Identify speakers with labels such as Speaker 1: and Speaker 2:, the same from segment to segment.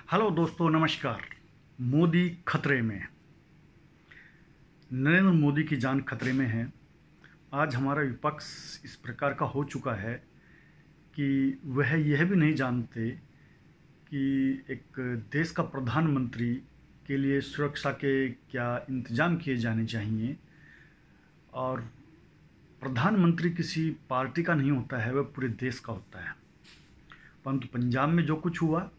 Speaker 1: Hello दोस्तों, नमस्कार। मोदी खतरे में। नरेंद्र मोदी की जान खतरे में है। आज हमारा विपक्ष इस प्रकार का हो चुका है कि वह यह भी नहीं जानते कि एक देश का प्रधानमंत्री के लिए सुरक्षा के क्या इंतजाम किए जाने चाहिए। और प्रधानमंत्री किसी पार्टी का नहीं होता है, वह पूरे देश का होता है। परंतु पंजाब में जो कुछ हुआ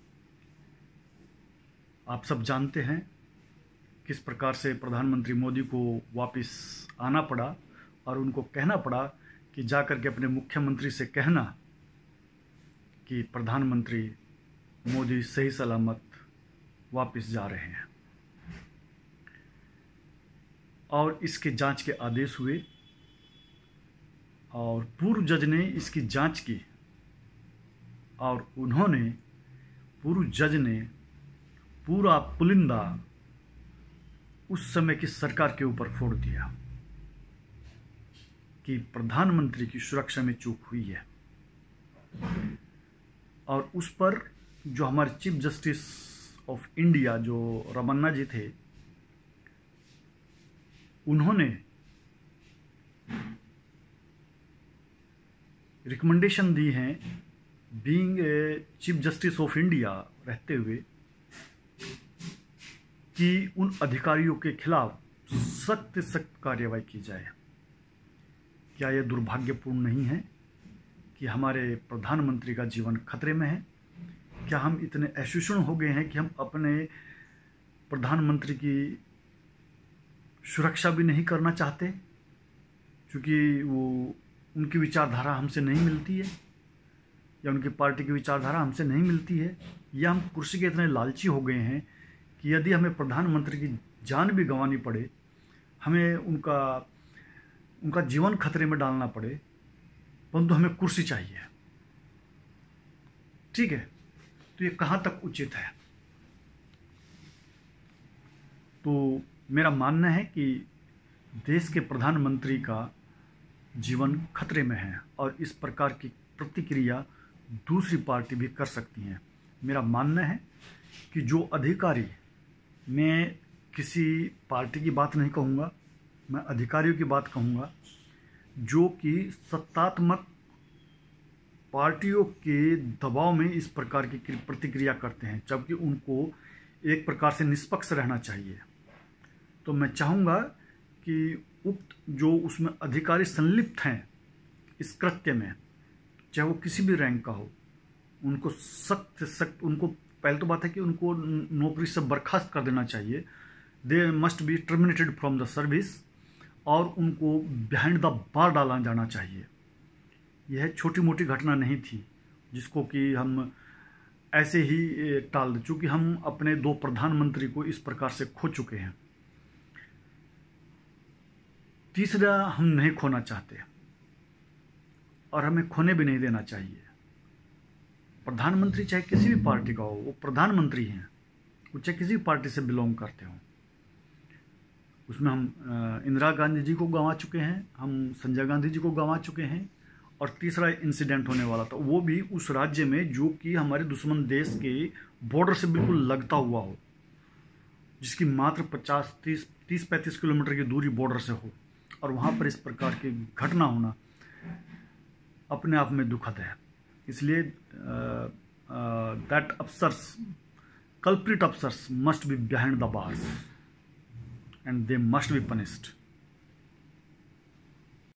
Speaker 1: आप सब जानते हैं, किस प्रकार से प्रधानमंत्री मोदी को वापस आना पड़ा और उनको कहना पड़ा कि जाकर के अपने मुख्यमंत्री से कहना कि प्रधानमंत्री मोदी सही सलामत वापस जा रहे हैं। और इसके जांच के आदेश हुए और पूर्व जज ने इसकी जांच की और पूर्व जज ने पूरा पुलिंदा उस समय की सरकार के ऊपर फोड़ दिया कि प्रधानमंत्री की सुरक्षा में चूक हुई है। और उस पर जो हमारे चीफ जस्टिस ऑफ इंडिया जो रमन्ना जी थे, उन्होंने रिकमेंडेशन दी है, being a chief justice of India रहते हुए, कि उन अधिकारियों के खिलाफ सख्त से सख्त कार्रवाई की जाए। क्या यह दुर्भाग्यपूर्ण नहीं है कि हमारे प्रधानमंत्री का जीवन खतरे में है? क्या हम इतने अशिक्षित हो गए हैं कि हम अपने प्रधानमंत्री की सुरक्षा भी नहीं करना चाहते, क्योंकि वो उनकी विचारधारा हमसे नहीं मिलती है या उनकी पार्टी की विचारधारा हमसे नहीं मिलती है, या हम कुर्सी के इतने लालची हो गए हैं कि यदि हमें प्रधानमंत्री की जान भी गंवानी पड़े, हमें उनका जीवन खतरे में डालना पड़े, परंतु हमें कुर्सी चाहिए। ठीक है, तो ये कहाँ तक उचित है? तो मेरा मानना है कि देश के प्रधानमंत्री का जीवन खतरे में है और इस प्रकार की प्रतिक्रिया दूसरी पार्टी भी कर सकती हैं। मेरा मानना है कि जो अधिकारी, मैं किसी पार्टी की बात नहीं कहूँगा, मैं अधिकारियों की बात कहूँगा, जो कि सत्तात्मक पार्टियों के दबाव में इस प्रकार की प्रतिक्रिया करते हैं, जबकि उनको एक प्रकार से निष्पक्ष रहना चाहिए। तो मैं चाहूँगा कि उक्त जो उसमें अधिकारी संलिप्त हैं इस कृत्य में, चाहे वो किसी भी रैंक का हो, उनको सख्त से सख्त, उनको पहले तो बात है कि उनको नौकरी से बर्खास्त कर देना चाहिए। They must be terminated from the service और उनको बिहाइंड द बार डाला जाना चाहिए। यह छोटी मोटी घटना नहीं थी जिसको कि हम ऐसे ही टाल दें, चूँकि हम अपने दो प्रधानमंत्री को इस प्रकार से खो चुके हैं। तीसरा हम नहीं खोना चाहते और हमें खोने भी नहीं देना चाहिए। प्रधानमंत्री चाहे किसी भी पार्टी का हो, वो प्रधानमंत्री हैं, वो चाहे किसी भी पार्टी से बिलोंग करते हों। उसमें हम इंदिरा गांधी जी को गंवा चुके हैं, हम संजय गांधी जी को गंवा चुके हैं। और तीसरा इंसिडेंट होने वाला था, वो भी उस राज्य में जो कि हमारे दुश्मन देश के बॉर्डर से बिल्कुल लगता हुआ हो, जिसकी मात्र 30-35 किलोमीटर की दूरी बॉर्डर से हो, और वहाँ पर इस प्रकार की घटना होना अपने आप में दुखद है। इसलिए that officers, culprit officers must be behind the bars and they must be punished.